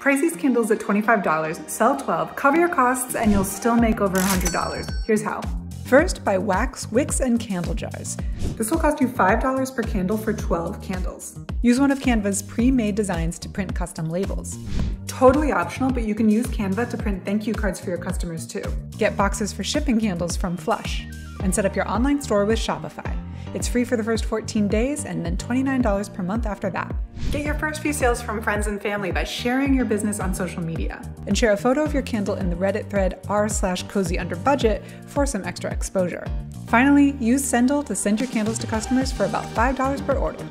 Price these candles at $25, sell 12, cover your costs, and you'll still make over $100. Here's how. First, buy wax, wicks, and candle jars. This will cost you $5 per candle for 12 candles. Use one of Canva's pre-made designs to print custom labels. Totally optional, but you can use Canva to print thank you cards for your customers too. Get boxes for shipping candles from Flush, and set up your online store with Shopify. It's free for the first 14 days and then $29 per month after that. Get your first few sales from friends and family by sharing your business on social media. And share a photo of your candle in the Reddit thread r/cozyunderbudget for some extra exposure. Finally, use Sendle to send your candles to customers for about $5 per order.